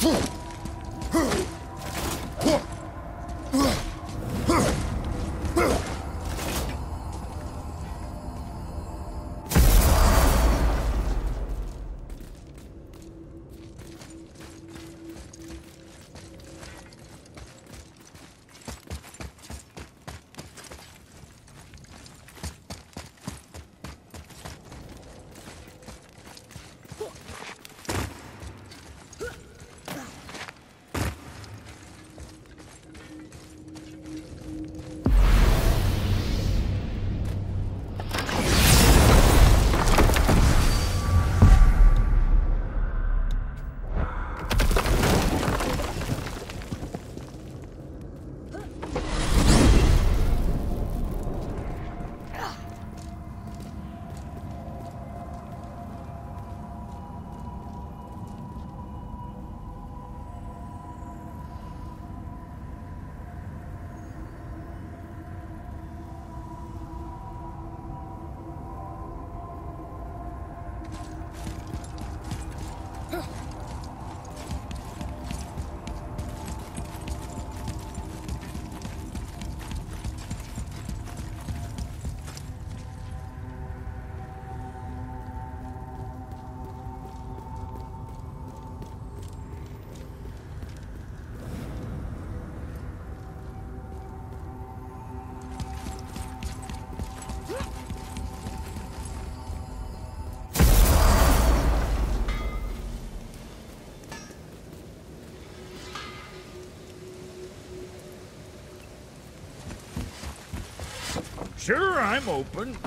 Sure, I'm open.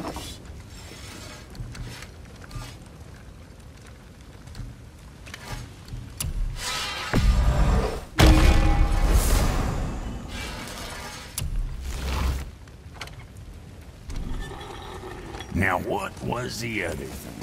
Now what was the other thing?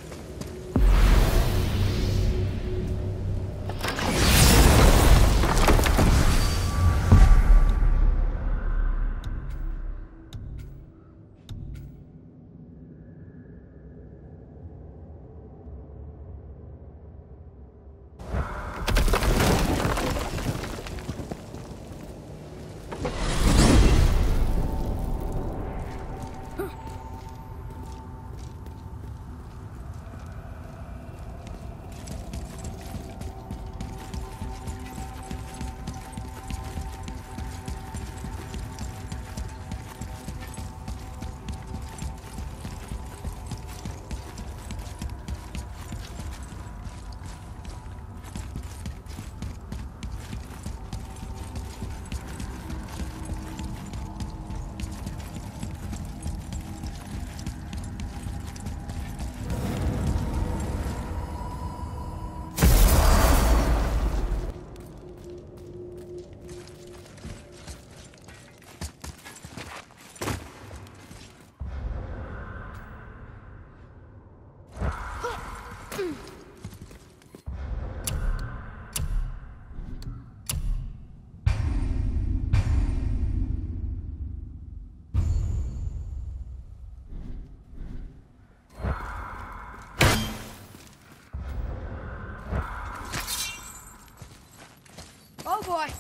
Oh boy.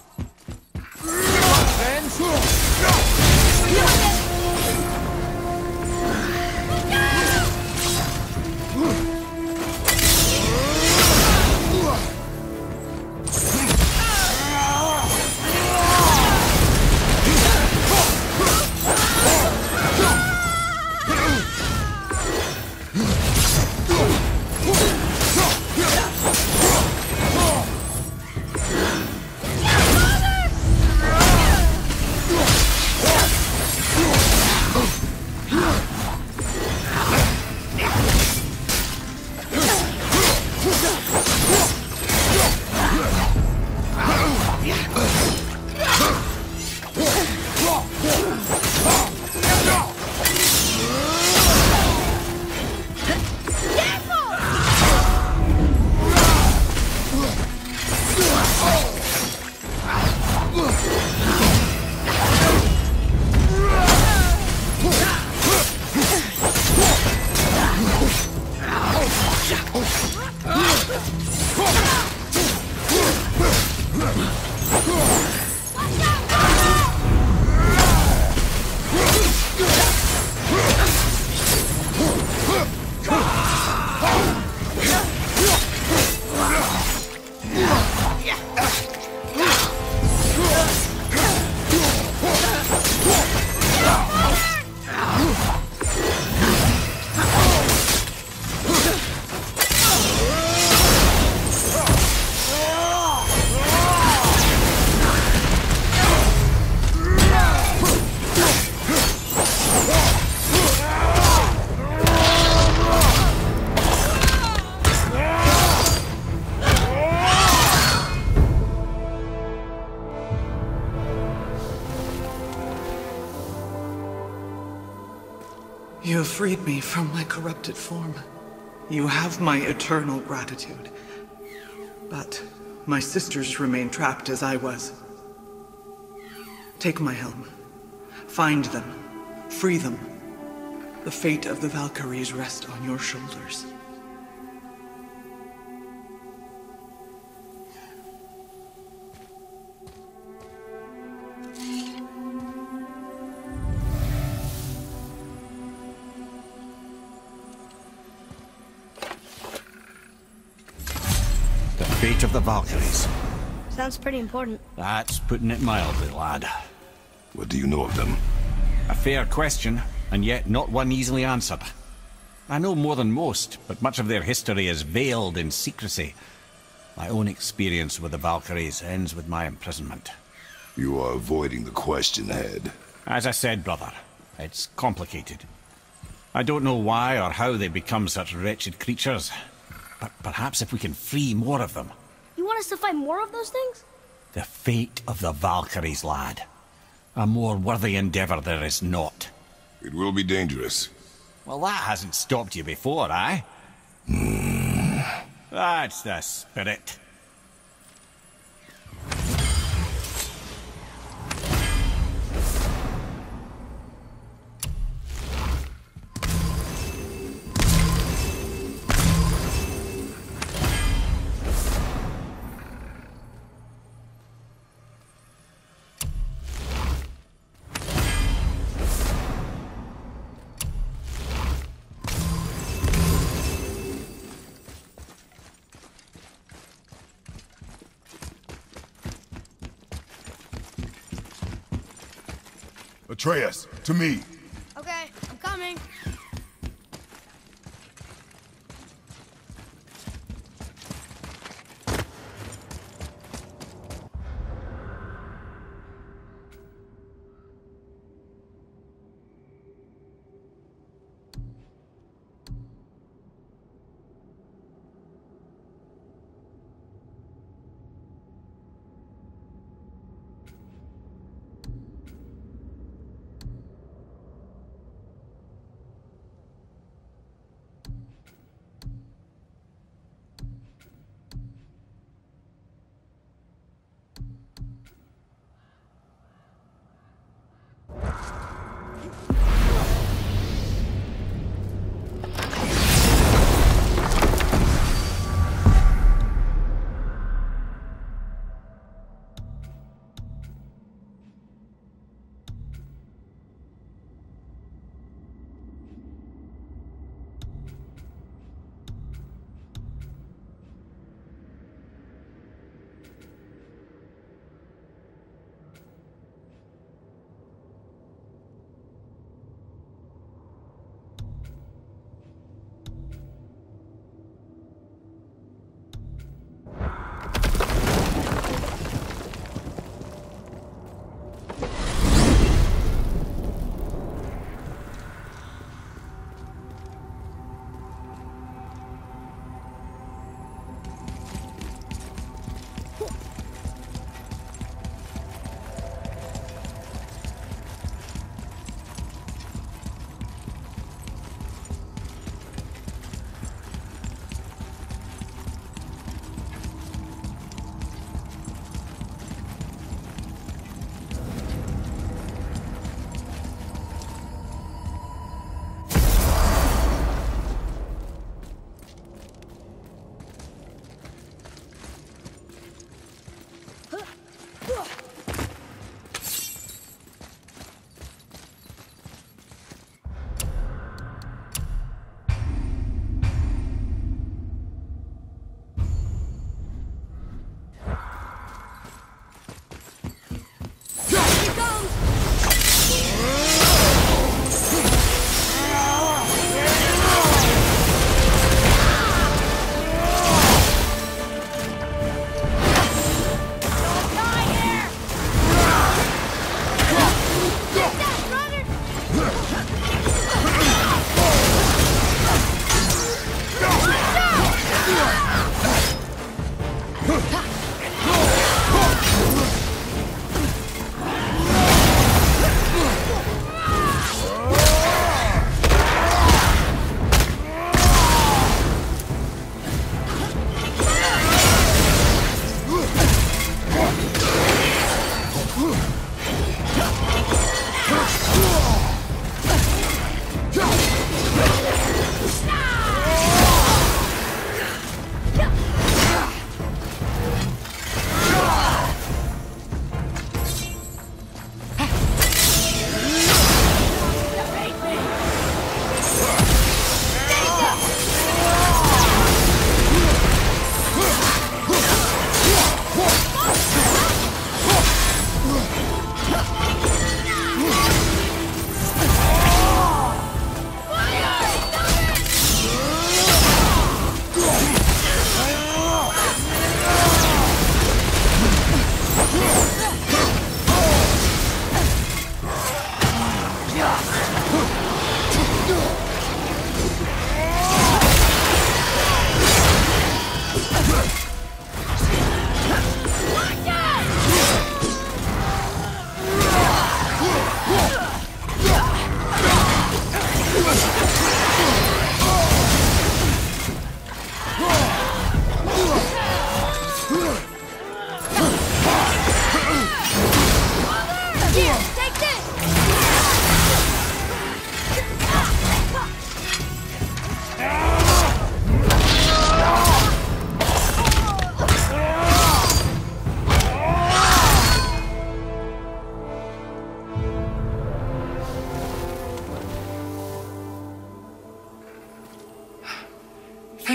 You have freed me from my corrupted form. You have my eternal gratitude. But my sisters remain trapped as I was. Take my helm. Find them. Free them. The fate of the Valkyries rests on your shoulders. The fate of the Valkyries. Sounds pretty important. That's putting it mildly, lad. What do you know of them? A fair question, and yet not one easily answered. I know more than most, but much of their history is veiled in secrecy. My own experience with the Valkyries ends with my imprisonment. You are avoiding the question, Head. As I said, brother, it's complicated. I don't know why or how they become such wretched creatures, but perhaps if we can free more of them. You want us to fight more of those things? The fate of the Valkyries, lad. A more worthy endeavor there is not. It will be dangerous. Well, that hasn't stopped you before, eh? That's the spirit. Atreus, to me. Okay, I'm coming.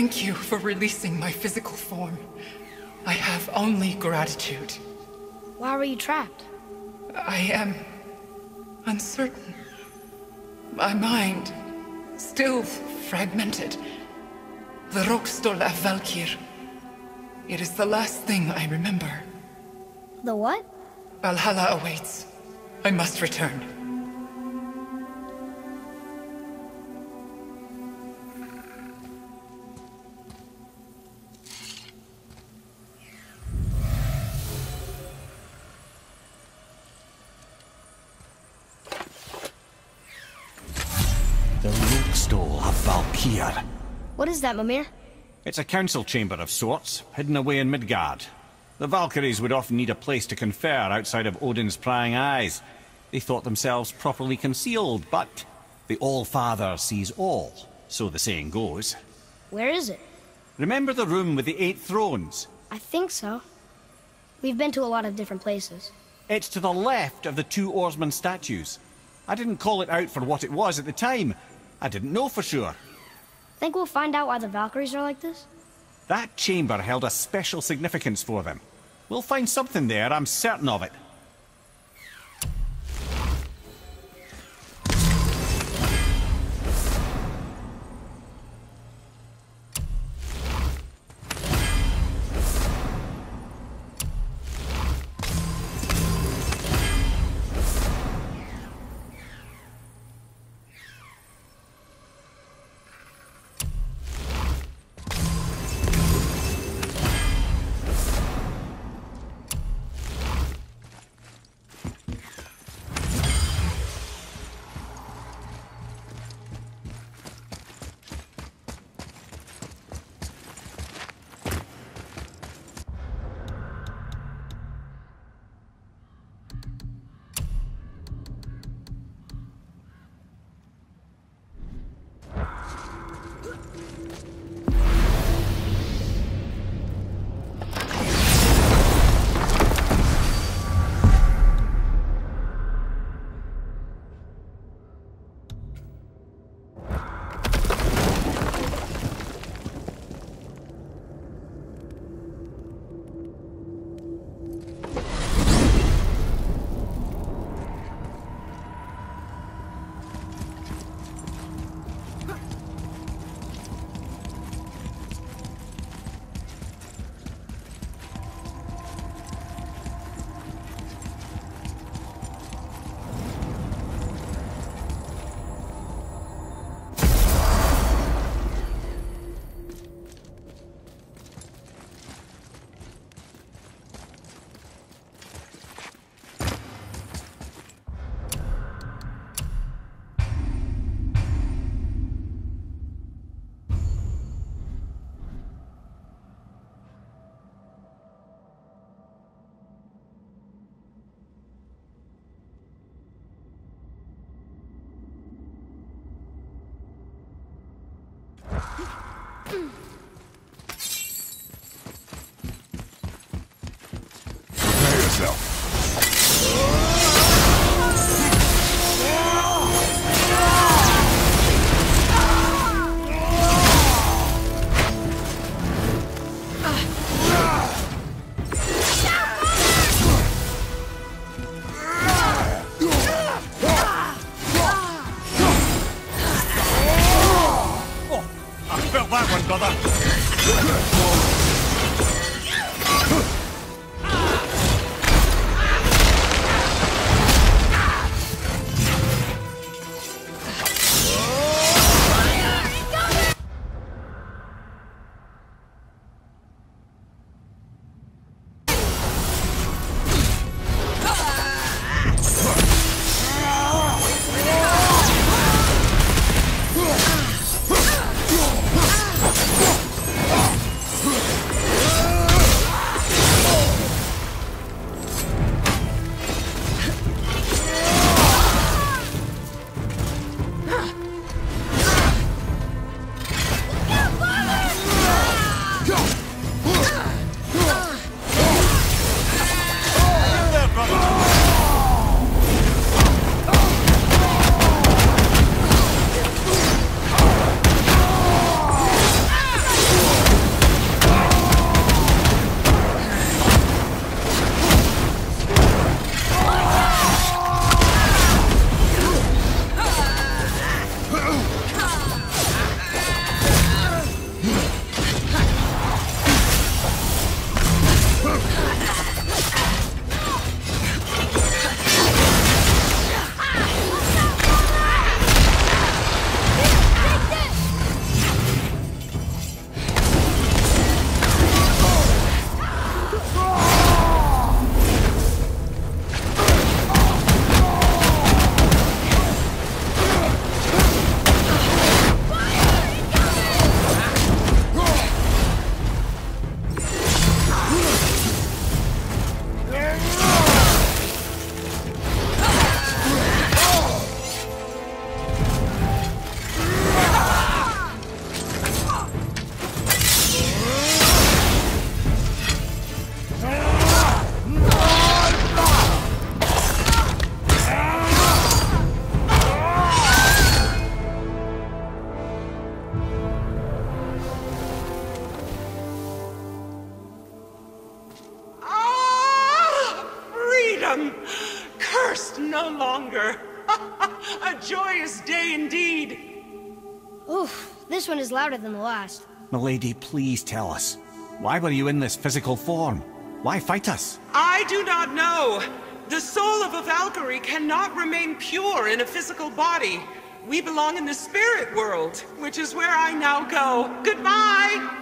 Thank you for releasing my physical form. I have only gratitude. Why were you trapped? I am uncertain. My mind, still fragmented. The Rokstol af Valkyr. It is the last thing I remember. The what? Valhalla awaits. I must return. The Rokstol of Valkyr. What is that, Mimir? It's a council chamber of sorts, hidden away in Midgard. The Valkyries would often need a place to confer outside of Odin's prying eyes. They thought themselves properly concealed, but the All-Father sees all, so the saying goes. Where is it? Remember the room with the 8 thrones? I think so. We've been to a lot of different places. It's to the left of the 2 oarsman statues. I didn't call it out for what it was at the time. I didn't know for sure. Think we'll find out why the Valkyries are like this? That chamber held a special significance for them. We'll find something there, I'm certain of it. Prepare yourself. I felt that one, brother. Cursed no longer. A joyous day indeed. Oof, this one is louder than the last. Milady, please tell us. Why were you in this physical form? Why fight us? I do not know. The soul of a Valkyrie cannot remain pure in a physical body. We belong in the spirit world, which is where I now go. Goodbye!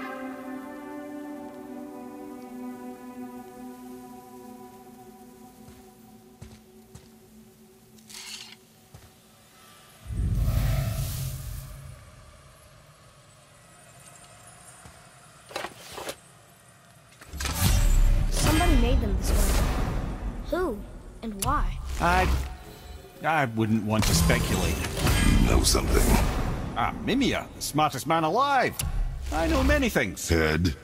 Somebody made them this way. Who? And why? I wouldn't want to speculate. You know something. Mimir, the smartest man alive. I know many things. Head?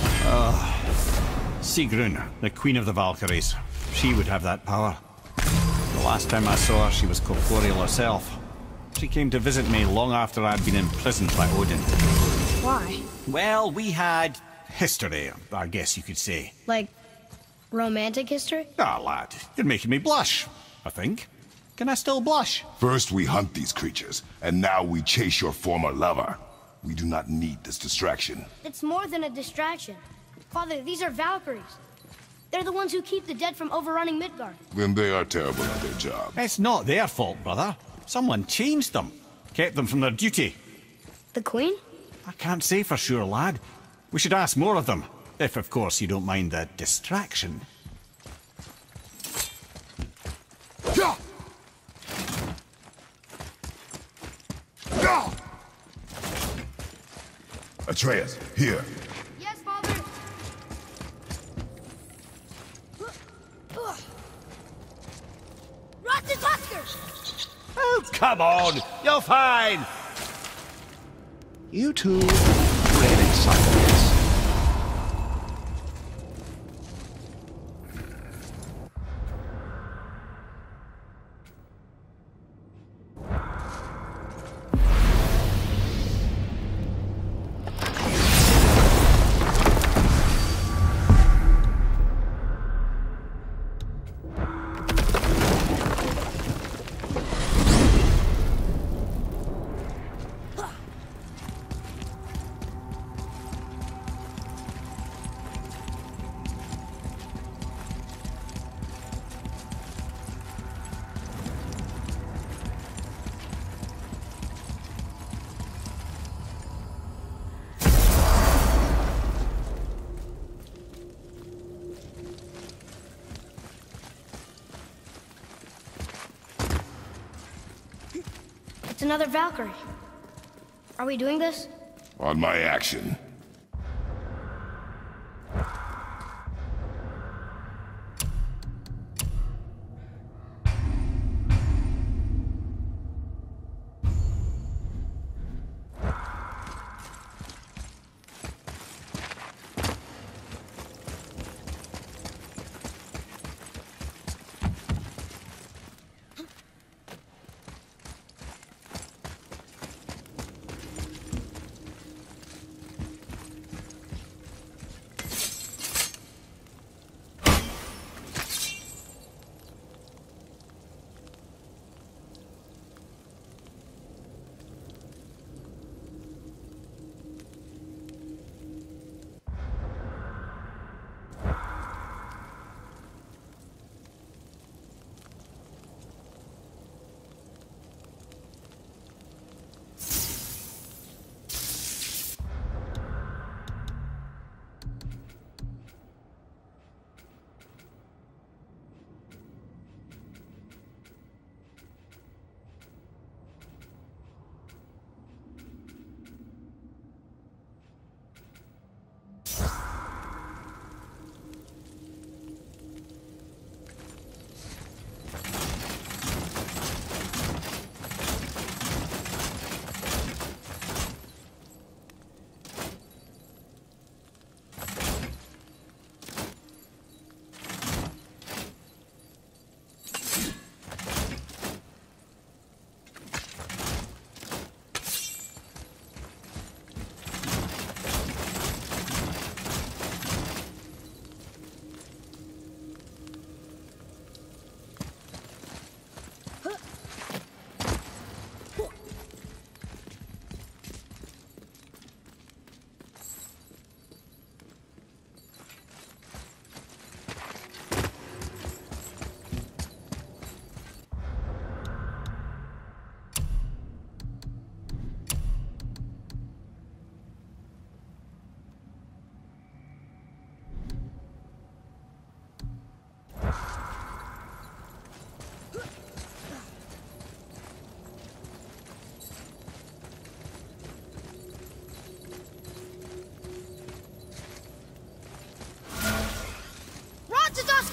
Sigrun, the Queen of the Valkyries. She would have that power. The last time I saw her, she was corporeal herself. She came to visit me long after I'd been imprisoned by Odin. Why? Well, we had history, I guess you could say. Like, romantic history? Ah, lad, you're making me blush, I think. Can I still blush? First we hunt these creatures, and now we chase your former lover. We do not need this distraction. It's more than a distraction. Father, these are Valkyries. They're the ones who keep the dead from overrunning Midgard. Then they are terrible at their job. It's not their fault, brother. Someone changed them. Kept them from their duty. The Queen? I can't say for sure, lad. We should ask more of them. If, of course, you don't mind the distraction. Atreus, here. Yes, Father. Rotten Tusker! Oh, come on! You're fine! You two ran in silence. It's another Valkyrie. Are we doing this? On my action.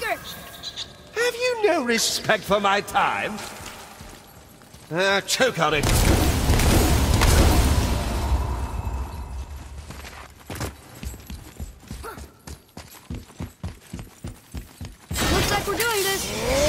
Striker! Have you no respect for my time? Choke on it. Looks like we're doing this.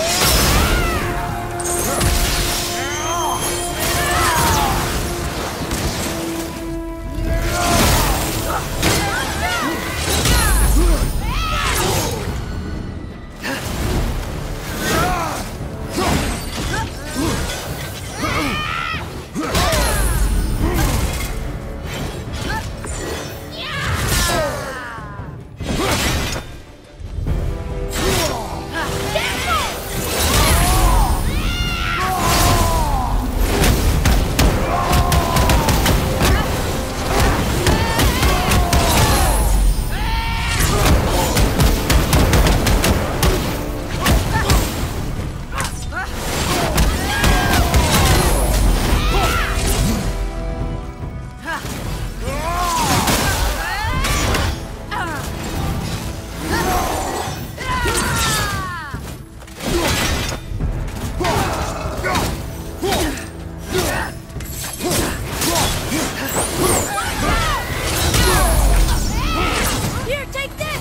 Here, take this!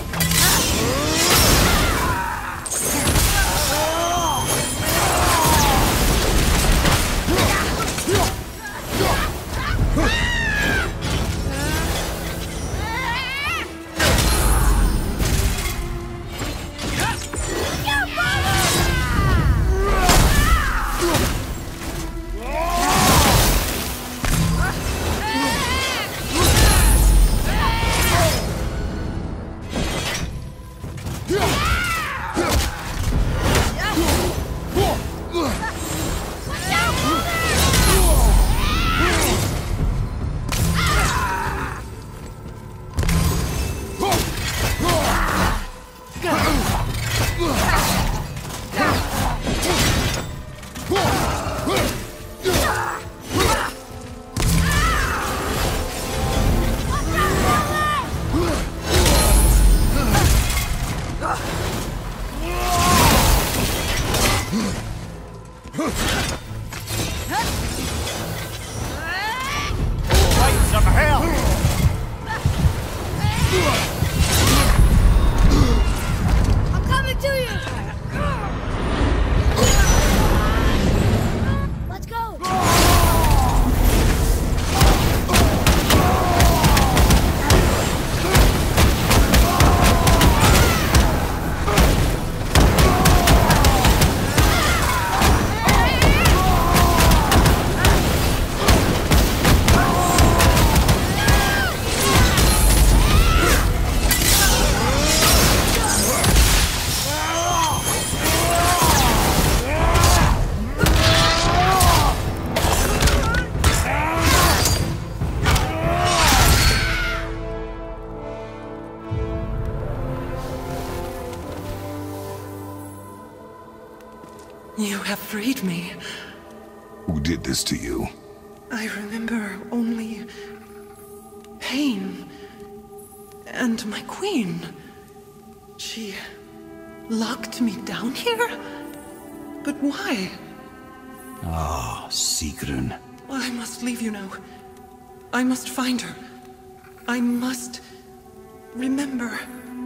I'm coming to you! Let's go! You have freed me. Who did this to you? I remember only pain and my queen. She locked me down here? But why? Ah, Sigrun. I must leave you now. I must find her. I must remember.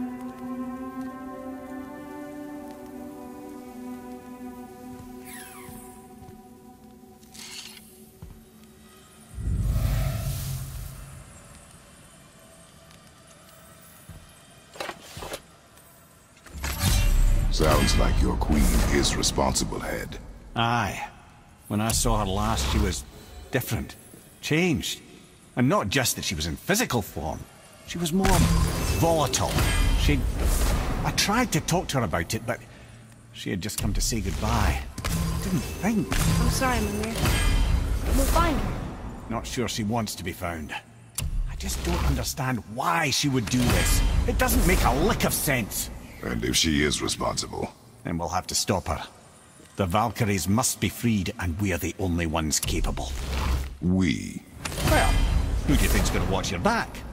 Sounds like your queen is responsible, Head. Aye. When I saw her last, she was different. Changed. And not just that she was in physical form. She was more volatile. I tried to talk to her about it, but she had just come to say goodbye. I didn't think. I'm sorry, Mimir. We'll find her. Not sure she wants to be found. I just don't understand why she would do this. It doesn't make a lick of sense. And if she is responsible? Then we'll have to stop her. The Valkyries must be freed, and we're the only ones capable. We? Well, who do you think's gonna watch your back?